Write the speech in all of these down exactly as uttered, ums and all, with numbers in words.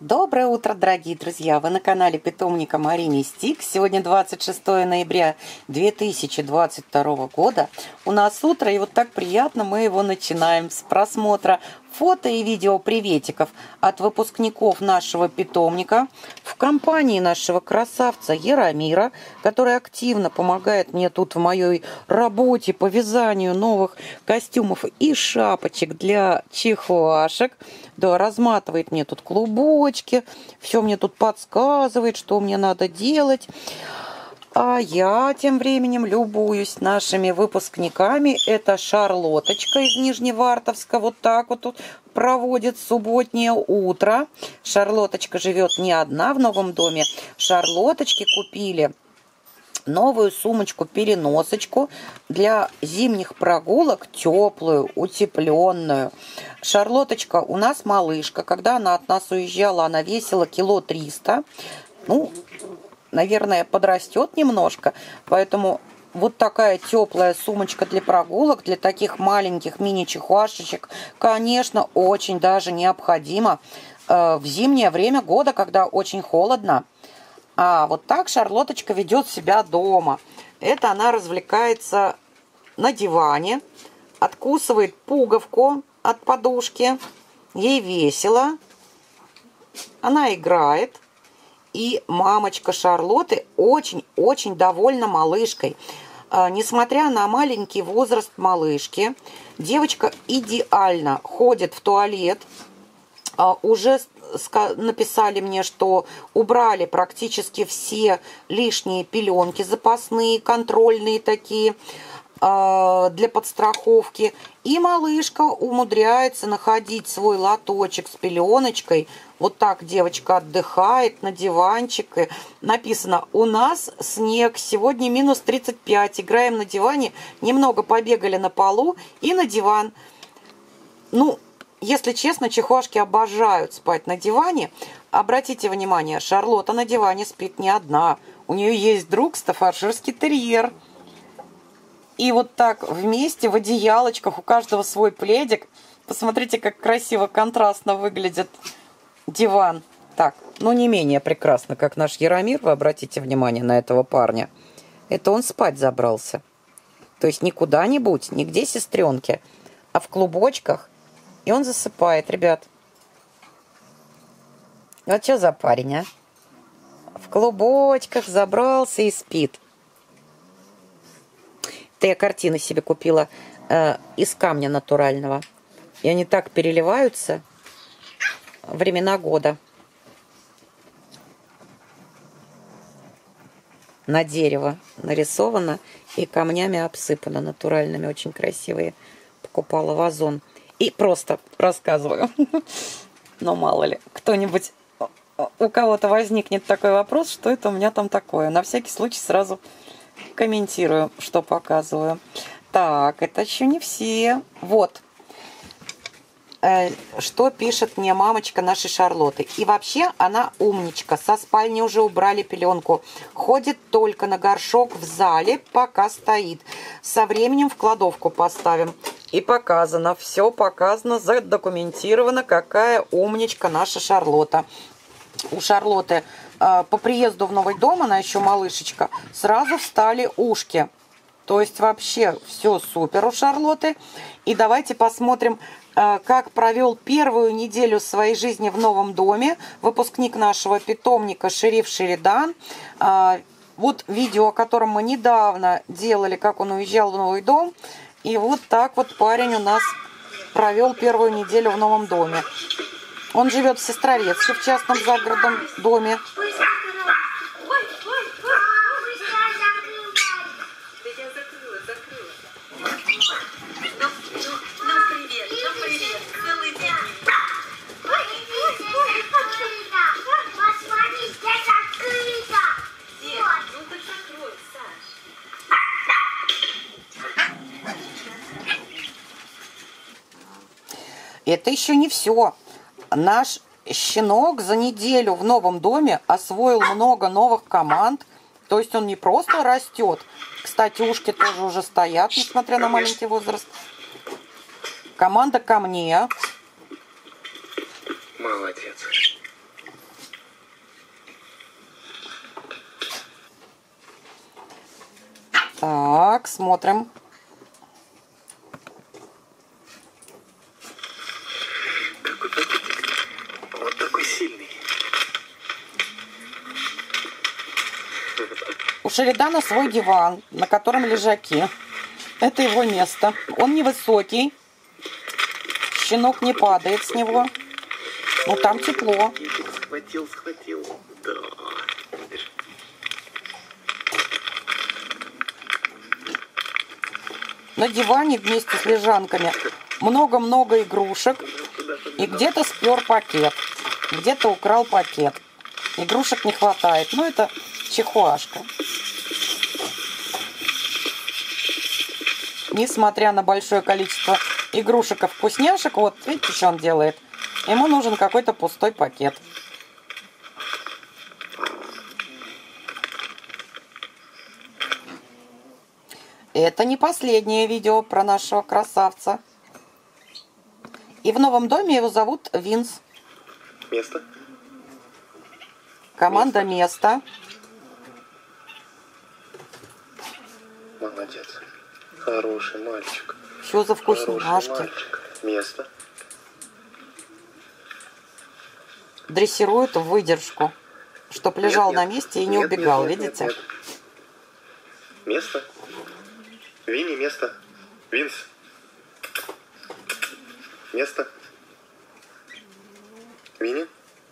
Доброе утро, дорогие друзья! Вы на канале питомника Марини Стик. Сегодня двадцать шестое ноября две тысячи двадцать второго года. У нас утро, и вот так приятно мы его начинаем с просмотра фото и видео приветиков от выпускников нашего питомника в компании нашего красавца Яромира, который активно помогает мне тут в моей работе по вязанию новых костюмов и шапочек для чихуашек. Да, разматывает мне тут клубочки, все мне тут подсказывает, что мне надо делать. А я тем временем любуюсь нашими выпускниками. Это Шарлоточка из Нижневартовска. Вот так вот тут проводит субботнее утро. Шарлоточка живет не одна в новом доме. Шарлоточки купили новую сумочку-переносочку для зимних прогулок, теплую, утепленную. Шарлоточка у нас малышка. Когда она от нас уезжала, она весила кило триста. Ну, наверное, подрастет немножко. Поэтому вот такая теплая сумочка для прогулок, для таких маленьких мини-чихуашечек, конечно, очень даже необходима э, в зимнее время года, когда очень холодно. А вот так Шарлоточка ведет себя дома. Это она развлекается на диване, откусывает пуговку от подушки. Ей весело. Она играет. И мамочка Шарлотты очень-очень довольна малышкой. А, несмотря на маленький возраст малышки, девочка идеально ходит в туалет. А, уже написали мне, что убрали практически все лишние пеленки запасные, контрольные такие, для подстраховки. И малышка умудряется находить свой лоточек с пеленочкой. Вот так девочка отдыхает на диванчике. Написано: у нас снег, сегодня минус тридцать пять. Играем на диване, немного побегали на полу и на диван. Ну, если честно, чихуашки обожают спать на диване. Обратите внимание, Шарлотта на диване спит не одна. У нее есть друг, стаффордширский терьер. И вот так вместе в одеялочках, у каждого свой пледик. Посмотрите, как красиво, контрастно выглядит диван. Так, ну не менее прекрасно, как наш Яромир. Вы обратите внимание на этого парня. Это он спать забрался. То есть не куда-нибудь, не где сестренки, а в клубочках. И он засыпает, ребят. Вот что за парень, а? В клубочках забрался и спит. Это я картины себе купила э, из камня натурального. И они так переливаются. Времена года. На дерево нарисовано и камнями обсыпано натуральными. Очень красивые. Покупала вазон. И просто рассказываю. Но мало ли, кто-нибудь, у кого-то возникнет такой вопрос, что это у меня там такое. На всякий случай сразу комментирую, что показываю. Так, это еще не все. Вот. Э, что пишет мне мамочка нашей Шарлотты. И вообще она умничка. Со спальни уже убрали пеленку. Ходит только на горшок в зале, пока стоит. Со временем в кладовку поставим. И показано, все показано, задокументировано, какая умничка наша Шарлотта. У Шарлотты э, по приезду в новый дом, она еще малышечка, сразу встали ушки. То есть вообще все супер у Шарлотты. И давайте посмотрим, э, как провел первую неделю своей жизни в новом доме выпускник нашего питомника Шериф Шеридан. Э, вот видео, о котором мы недавно делали, как он уезжал в новый дом. И вот так вот парень у нас провел первую неделю в новом доме. Он живет в Сестрорецке, в частном загородном доме. Это еще не все. Наш щенок за неделю в новом доме освоил много новых команд. То есть он не просто растет. Кстати, ушки тоже уже стоят, несмотря на маленький возраст. Команда ко мне. Молодец. Так, смотрим. Какой пакетик. Вот такой сильный. У Шеридана свой диван, на котором лежаки. Это его место. Он невысокий. Щенок не падает с него. Но там тепло. Схватил, схватил. Да. На диване вместе с лежанками много-много игрушек. И где-то спер пакет. Где-то украл пакет. Игрушек не хватает. Ну, это чихуашка. Несмотря на большое количество игрушек и вкусняшек, вот видите, что он делает? Ему нужен какой-то пустой пакет. Это не последнее видео про нашего красавца. И в новом доме его зовут Винс. Место. Команда «Место». Молодец. Хороший мальчик. Что за Хороший вкусняшки? мальчик. Место. Дрессирует в выдержку, чтоб лежал Нет, нет. на месте и не Нет, убегал, нет, нет, видите? нет, нет. Место. Винни, место. Винс. Место. Винни.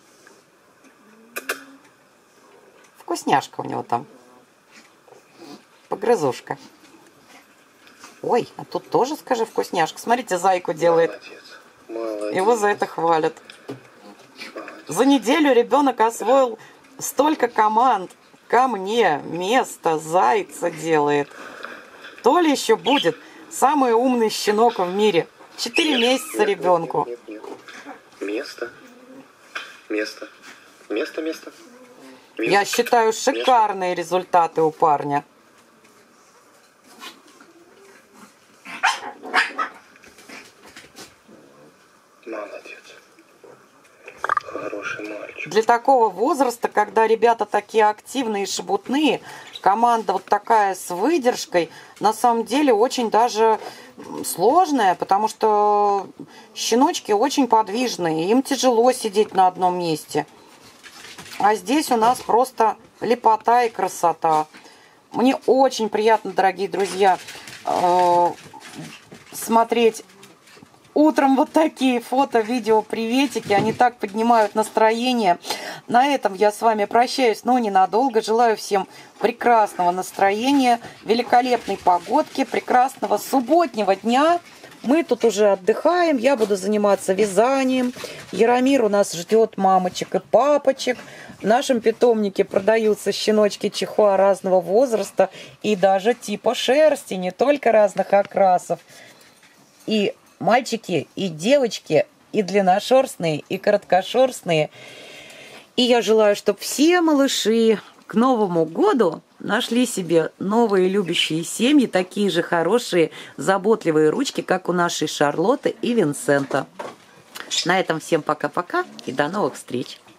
Вкусняшка у него там. Погрызушка. Ой, а тут тоже, скажи, вкусняшка. Смотрите, зайку делает. Молодец. Молодец. Его за это хвалят. Молодец. За неделю ребенок освоил столько команд. Ко мне, место, зайца делает. То ли еще будет самый умный щенок в мире. Четыре месяца ребенку. Нет, нет, нет. Место. Место. Место, место. Винс. Я считаю, шикарные результаты у парня. Молодец. Хороший мальчик. Для такого возраста, когда ребята такие активные и шебутные, команда вот такая с выдержкой, на самом деле очень даже сложная, потому что щеночки очень подвижные, им тяжело сидеть на одном месте. А здесь у нас просто лепота и красота. Мне очень приятно, дорогие друзья, смотреть утром вот такие фото, видео, приветики. Они так поднимают настроение. На этом я с вами прощаюсь, но ненадолго. Желаю всем прекрасного настроения, великолепной погодки, прекрасного субботнего дня. Мы тут уже отдыхаем. Я буду заниматься вязанием. Яромир у нас ждет мамочек и папочек. В нашем питомнике продаются щеночки чихуа разного возраста и даже типа шерсти, не только разных окрасов. И мальчики, и девочки, и длинношерстные, и короткошерстные. И я желаю, чтобы все малыши к Новому году нашли себе новые любящие семьи, такие же хорошие, заботливые ручки, как у нашей Шарлотты и Винсента. На этом всем пока-пока и до новых встреч.